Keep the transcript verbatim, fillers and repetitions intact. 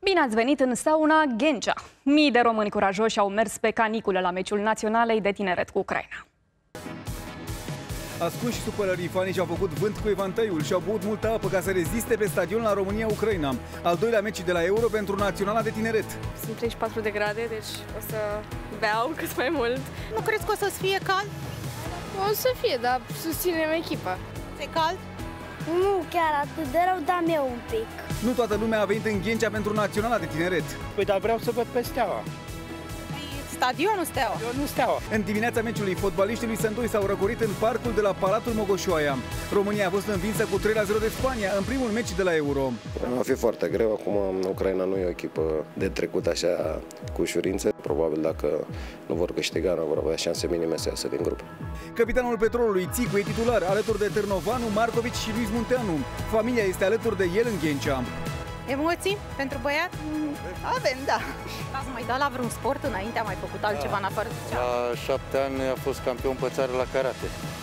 Bine ați venit în sauna Ghencea! Mii de români curajoși au mers pe canicule la meciul Naționalei de Tineret cu Ucraina. Ascunși sub pălării, fanii și-au făcut vânt cu evantaiul și au băut multă apă ca să reziste pe stadion la România-Ucraina. Al doilea meci de la Euro pentru Naționala de Tineret. Sunt treizeci și patru de grade, deci o să beau cât mai mult. Nu crezi că o să-ți fie cald? O să fie, dar susținem echipa. E cald? Nu chiar atât de rău, dar meu un pic. Nu toată lumea a venit în Ghencea pentru Naționala de Tineret. Păi, dar vreau să văd pe Steaua. Stadionul Steaua. Eu nu Steaua. În dimineața meciului, fotbaliștii lui Sândoi s-au răcorit în parcul de la Palatul Mogoșoaia. România a fost învinsă cu trei la zero de Spania în primul meci de la Euro. Va fi foarte greu. Acum Ucraina nu e o echipă de trecut așa cu ușurință. Probabil dacă nu vor câștiga, nu vor avea șanse minime să iasă din grup. Capitanul Petrolului, Țicu, e titular, alături de Târnovanu, Marcovici și Luis Munteanu. Familia este alături de el în Ghencea. Emoții pentru băiat? Avem, da. Ați mai dat la vreun sport înainte? Am mai făcut altceva în afară de cea? La șapte ani a fost campion pe țară la karate.